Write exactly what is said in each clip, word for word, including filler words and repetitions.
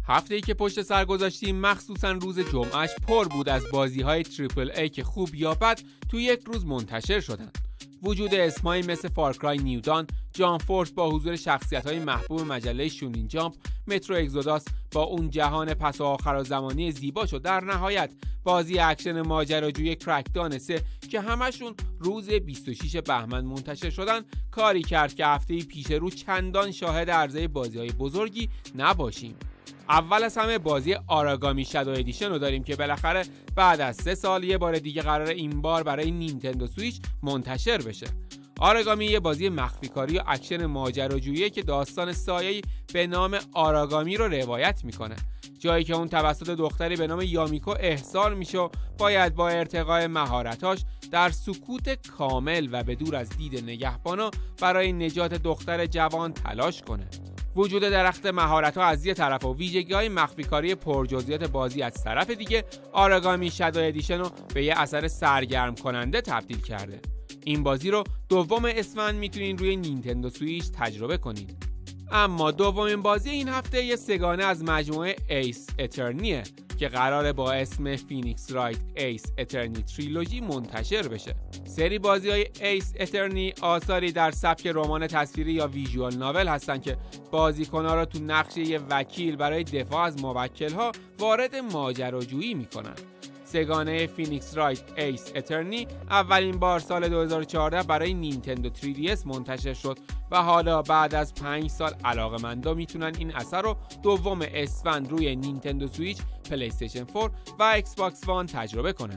هفته‌ای که پشت سر گذاشتیم مخصوصا روز جمعهش پر بود از بازی‌های تریپل ای که خوب یا بد تو یک روز منتشر شدن. وجود اسمایی مثل فارکرای نیو دان، جان فورس با حضور شخصیت‌های محبوب مجله شونین جامپ، مترو اگزوداس با اون جهان پس و آخرزمانی زیباش و در نهایت بازی اکشن ماجراجویی کرکدان سه که همشون روز بیست و شش بهمن منتشر شدن کاری کرد که هفته پیش رو چندان شاهد عرضه بازی‌های بزرگی نباشیم. اول از همه بازی آراگامی شادو ادیشن رو داریم که بالاخره بعد از سه سال یه بار دیگه قراره این بار برای نینتندو سویچ منتشر بشه. آراگامی یه بازی مخفیکاری و اکشن ماجراجویی که داستان سایه‌ای به نام آراگامی رو روایت میکنه، جایی که اون توسط دختری به نام یامیکو احضار میشه و باید با ارتقای مهارتاش در سکوت کامل و به دور از دید نگهبانا برای نجات دختر جوان تلاش کنه. وجود درخت مهارت‌ها از یه طرف و ویژگی‌های مخفیکاری پرجزئیات بازی از طرف دیگه آراگامی شادو ادیشن رو به یه اثر سرگرم کننده تبدیل کرده. این بازی رو دوم اسفند میتونین روی نینتندو سویچ تجربه کنین. اما دومین بازی این هفته یه سگانه از مجموعه ایس اترنیه که قراره با اسم فینیکس رایت ایس اترنی تریلوژی منتشر بشه. سری بازی‌های ایس اترنی آثاری در سبک رمان تصویری یا ویژوال ناول هستن که بازیکن‌ها رو تو نقش یه وکیل برای دفاع از موکل‌ها وارد ماجراجویی میکنن. سگانه فینیکس رایت ایس اترنی اولین بار سال دو هزار و چهارده برای نینتندو تری دی اس منتشر شد و حالا بعد از پنج سال علاقه‌مندا میتونن این اثر رو دوم اسفند روی نینتندو سویچ، پلی استیشن چهار و ایکس باکس وان تجربه کنن.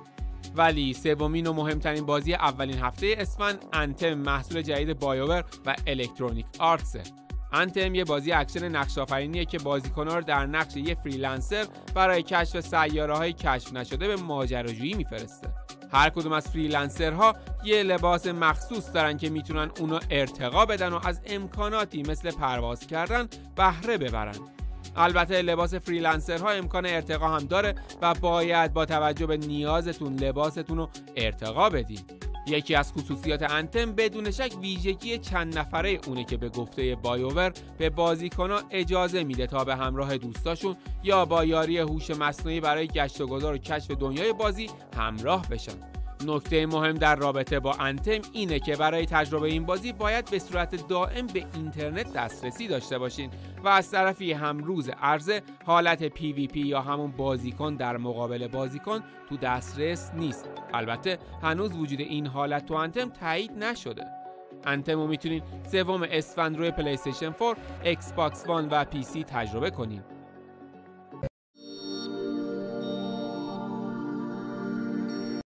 ولی سومین و مهمترین بازی اولین هفته اسفند انتم محصول جدید بایوور و الکترونیک آرتسه. انتم یه بازی اکشن نقش آفرینیه که بازیکن‌ها رو در نقش یه فریلنسر برای کشف سیاره‌های کشف نشده به ماجراجویی میفرسته. هر کدوم از فریلنسرها یه لباس مخصوص دارن که میتونن اونو ارتقا بدن و از امکاناتی مثل پرواز کردن بهره ببرن. البته لباس فریلنسرها امکان ارتقا هم داره و باید با توجه به نیازتون لباستون رو ارتقا بدین. یکی از خصوصیات انتم بدون شک ویژگی چند نفره اونه که به گفته بایوور به بازیکن‌ها اجازه میده تا به همراه دوستاشون یا با یاری هوش مصنوعی برای گشت و گذار و کشف دنیای بازی همراه بشن. نکته مهم در رابطه با انتم اینه که برای تجربه این بازی باید به صورت دائم به اینترنت دسترسی داشته باشین و از طرفی هم روز عرضه حالت پی وی پی یا همون بازیکن در مقابل بازیکن تو دسترس نیست. البته هنوز وجود این حالت تو انتم تایید نشده. انتم رو میتونین سوم اسفند روی پلی استیشن چهار، ایکس باکس وان و پی سی تجربه کنین.